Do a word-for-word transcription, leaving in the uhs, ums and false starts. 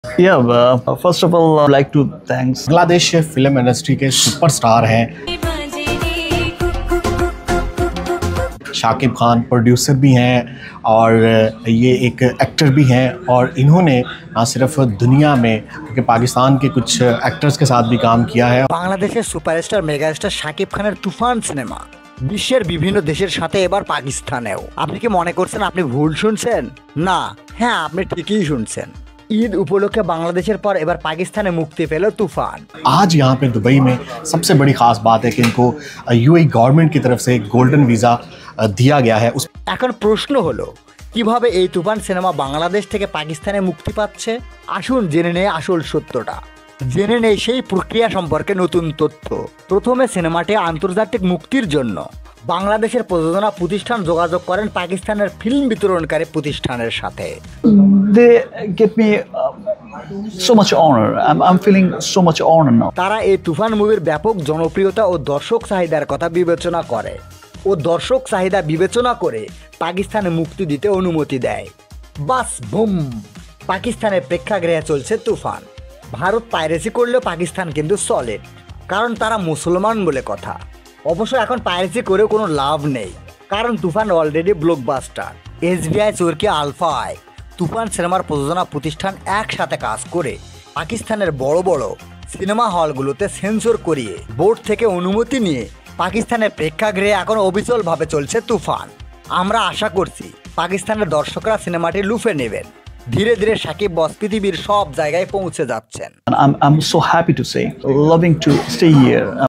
Yeah, uh, first of all, I'd like to thanks Bangladesh film industry के superstar हैं Shakib Khan, producer भी हैं और ये एक एक्टर भी हैं और इन्होंने ना सिर्फ दुनिया में क्योंकि पाकिस्तान के कुछ एक्टर्स के साथ भी काम किया है। বাংলাদেশের সুপারস্টার মেগাস্টার শাকিব খানের তুফান সিনেমা বিশ্বের বিভিন্ন দেশের সাথে এবার পাকিস্তানেও। আপনি কি মনে করছেন আপনি ভুল শুনছেন? না, হ্যাঁ আপনি ঠিকই শুনছেন। ঈদ উপলক্ষে বাংলাদেশের পর এবার পাকিস্তানে মুক্তি পেল তুফान। आज यहाँ पे दुबई में सबसे बड़ी खास बात है कि इनको यूएई गवर्नमेंट की तरफ से गोल्डन वीज़ा दिया गया है। उस এখন প্রশ্ন হলো কিভাবে এই তুফান সিনেমা বাংলাদেশ থেকে পাকিস্তানে মুক্তি পাচ্ছে। আসুন জেনে নেই আসল সত্যটা, জেনে নেই সেই প্রক্রিয়া সম্পর্কে নতুন তথ্য। প্রথমে সিনেমাটি আন্তর্জাতিক মুক্তির জন্য বাংলাদেশের প্রযোজনা প্রতিষ্ঠান যোগাযোগ করেন পাকিস্তানের ফিল্ম বিতরণকারী প্রতিষ্ঠানের সাথে। they give me uh, so much honor. I'm, I'm feeling so much honor now. তারা এই তুফান মুভির ব্যাপক জনপ্রিয়তা ও দর্শক চাহিদার কথা বিবেচনা করে ও দর্শক চাহিদা বিবেচনা করে পাকিস্তানে মুক্তি দিতে অনুমতি দেয়। বাস বুম, পাকিস্তানের প্রেক্ষাগৃহে চলছে তুফান। ভারত পাইরেসি করলেও পাকিস্তান কিন্তু সলিড, কারণ তারা মুসলমান বলে কথা। অবশ্য এখন পাইরেসি করেও কোনো লাভ নেই, কারণ Toofan already blockbuster. SBI, Chorki, আলফায় তুফান সিনেমার প্রযোজনা প্রতিষ্ঠান একসাথে কাজ করে পাকিস্তানের বড় বড় সিনেমা হলগুলোতে সেন্সর করিয়ে বোর্ড থেকে অনুমতি নিয়ে পাকিস্তানের প্রেক্ষাগৃহে এখন অবিচলভাবে চলছে তুফান। আমরা আশা করছি পাকিস্তানের দর্শকরা সিনেমাটি লুফে নেবেন। ধীরে ধীরে শাকিব বস পৃথিবীর সব জায়গায় পৌঁছে যাচ্ছেন। And I'm, I'm so happy to say, loving to stay here.